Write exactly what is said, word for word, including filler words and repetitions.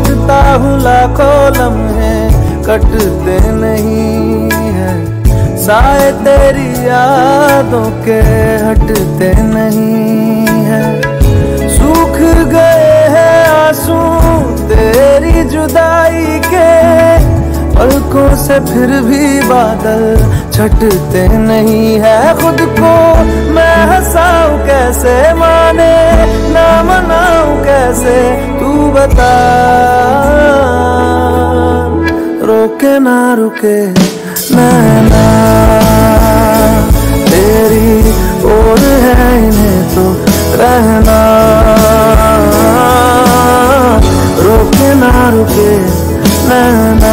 सोचता हूँ लाखों लम्हे कटते नहीं है, साए तेरी यादों के हटते नहीं है। सूख गए हैं आंसू तेरी जुदाई के, पलकों से फिर भी बादल छटते नहीं है। खुद को मैं हंसाऊं कैसे, माने ना मनाऊं कैसे, तू बता। रोके ना रुके नैना तेरी ओर है, इन्हें तो रहना। रोके ना रुके नैना